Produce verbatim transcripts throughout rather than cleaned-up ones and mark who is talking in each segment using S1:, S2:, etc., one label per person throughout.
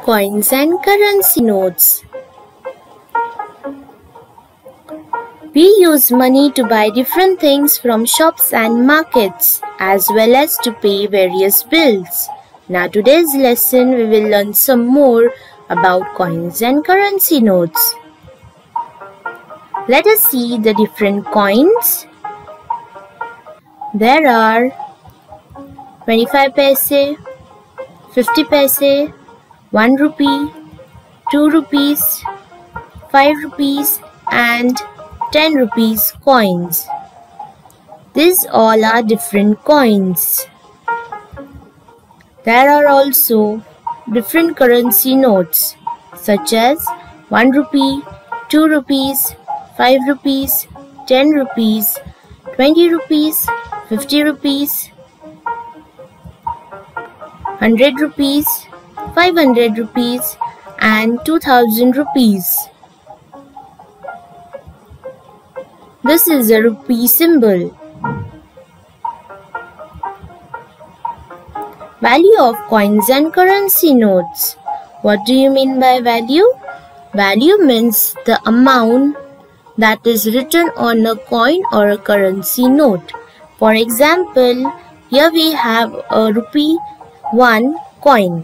S1: Coins and currency notes. We use money to buy different things from shops and markets, as well as to pay various bills. Now today's lesson we will learn some more about coins and currency notes. Let us see the different coins. There are twenty-five paise, fifty paise, one rupee, two rupees, five rupees and ten rupees coins. These all are different coins. There are also different currency notes such as one rupee, two rupees, five rupees, ten rupees, twenty rupees, fifty rupees, one hundred rupees, five hundred rupees and two thousand rupees. This is a rupee symbol. Value of coins and currency notes. What do you mean by value? Value means the amount that is written on a coin or a currency note. For example, here we have a rupee one coin.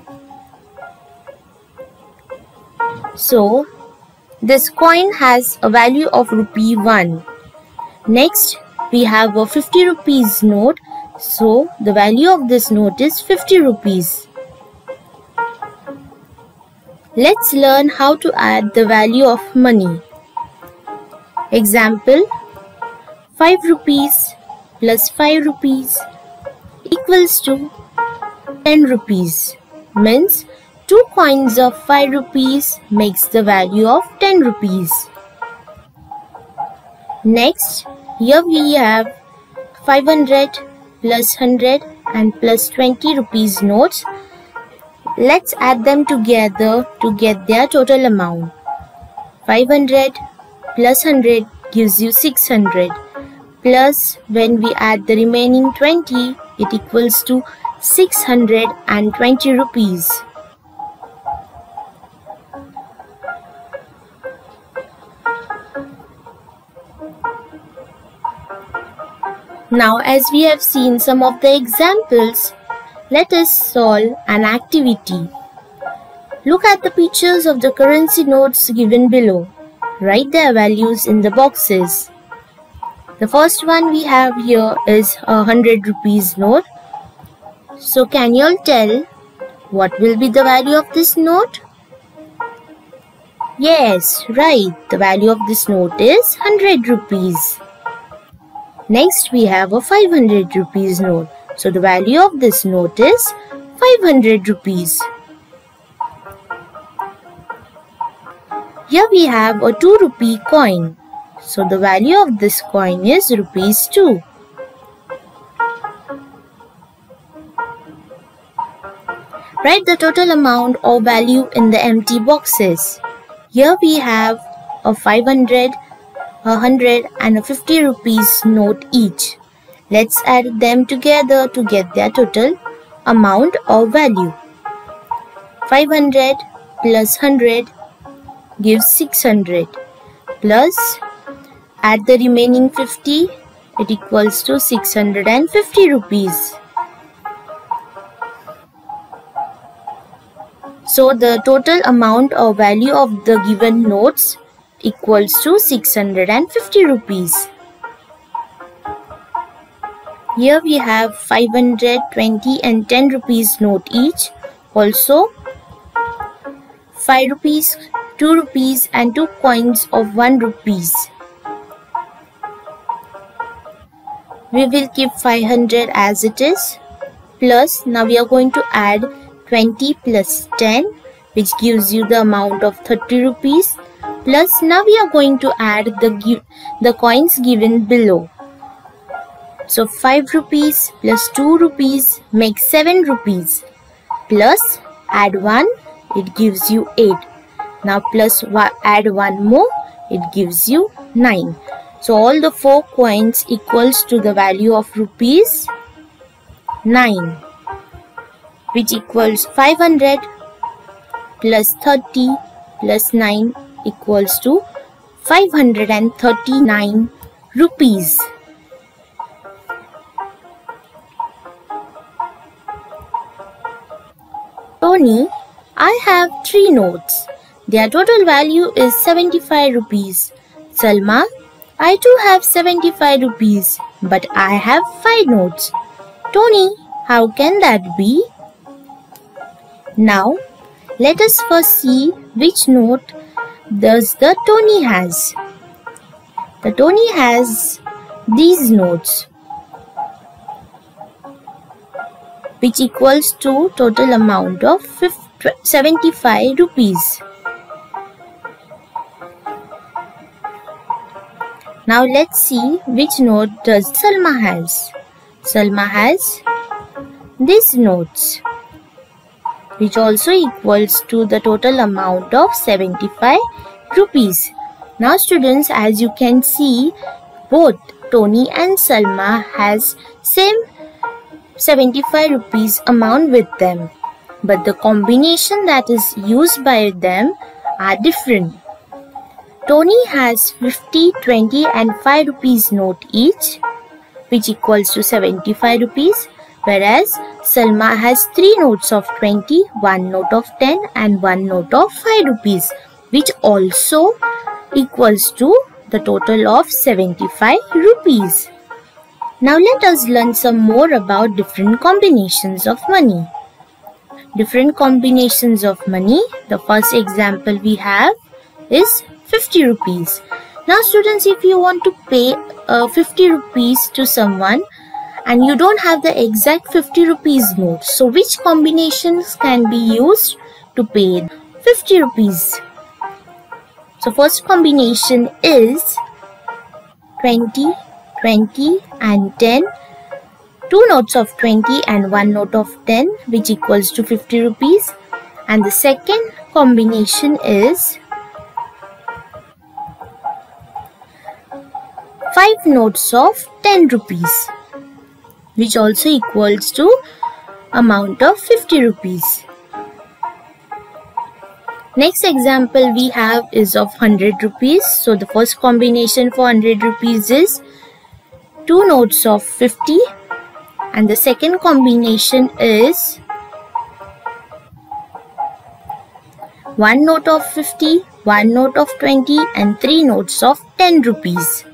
S1: So, this coin has a value of rupee one. Next, we have a fifty rupees note. So, the value of this note is fifty rupees. Let's learn how to add the value of money. Example, five rupees plus five rupees equals to ten rupees. Means two coins of five rupees makes the value of ten rupees. Next, here we have five hundred plus one hundred and plus twenty rupees notes. Let's add them together to get their total amount. five hundred plus one hundred gives you six hundred. Plus, when we add the remaining twenty, it equals to six hundred twenty rupees. Now, as we have seen some of the examples, let us solve an activity. Look at the pictures of the currency notes given below. Write their values in the boxes. The first one we have here is a one hundred rupees note. So, can you all tell what will be the value of this note? Yes, right. The value of this note is one hundred rupees. Next, we have a five hundred rupees note. So, the value of this note is five hundred rupees. Here we have a two rupee coin. So, the value of this coin is rupees two. Write the total amount or value in the empty boxes. Here we have a five hundred, a one hundred and a fifty rupees note each. Let's add them together to get their total amount or value. five hundred plus one hundred gives six hundred. Plus, add the remaining fifty, it equals to six hundred fifty rupees. So, the total amount or value of the given notes equals to six hundred fifty rupees. Here we have five hundred, twenty and ten rupees note each. Also, five rupees, two rupees and two coins of one rupees. We will keep five hundred as it is. Plus, now we are going to add twenty plus ten, which gives you the amount of thirty rupees. Plus, now we are going to add the, the coins given below. So, five rupees plus two rupees makes seven rupees. Plus, add one, it gives you eight. Now, plus add one more, it gives you nine. So, all the four coins equals to the value of rupees nine, which equals five hundred plus thirty plus nine equals to five hundred thirty-nine rupees. Tony, I have three notes. Their total value is seventy-five rupees. Salma, I too have seventy-five rupees, but I have five notes. Tony, how can that be? Now, let us first see which note does the Tony has. The Tony has these notes, which equals to total amount of seventy-five rupees. Now let's see which note does Salma has. Salma has these notes, which also equals to the total amount of seventy-five rupees. Now students, as you can see, both Tony and Salma has same seventy-five rupees amount with them, but the combination that is used by them are different. Tony has fifty, twenty and five rupees note each, which equals to seventy-five rupees, whereas Salma has three notes of twenty, one note of ten and one note of five rupees, which also equals to the total of seventy-five rupees. Now let us learn some more about different combinations of money. Different combinations of money. The first example we have is fifty rupees. Now students, if you want to pay uh, fifty rupees to someone and you don't have the exact fifty rupees note, so which combinations can be used to pay fifty rupees? So first combination is twenty, twenty and ten. Two notes of twenty and one note of ten, which equals to fifty rupees. And the second combination is five notes of ten rupees, which also equals to amount of fifty rupees. Next example we have is of one hundred rupees. So the first combination for one hundred rupees is two notes of fifty, and the second combination is one note of fifty, one note of twenty and three notes of ten rupees.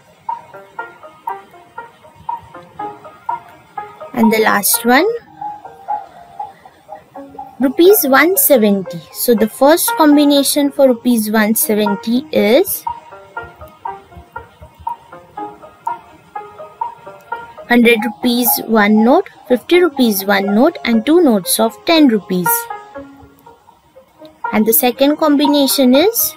S1: And the last one, rupees one hundred seventy. So the first combination for rupees one hundred seventy is one hundred rupees one note, fifty rupees one note and two notes of ten rupees. And the second combination is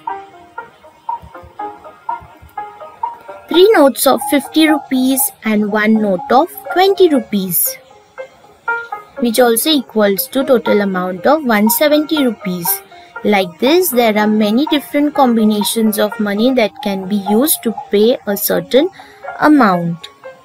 S1: three notes of fifty rupees and one note of twenty rupees, which also equals to total amount of one hundred seventy rupees. Like this, there are many different combinations of money that can be used to pay a certain amount.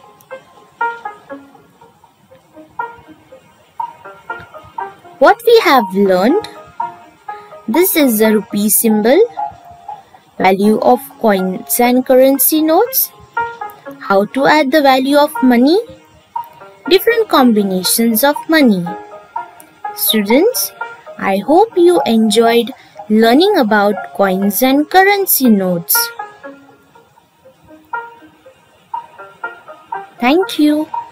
S1: What we have learned, this is the rupee symbol, value of coins and currency notes, how to add the value of money, different combinations of money. Students, I hope you enjoyed learning about coins and currency notes. Thank you.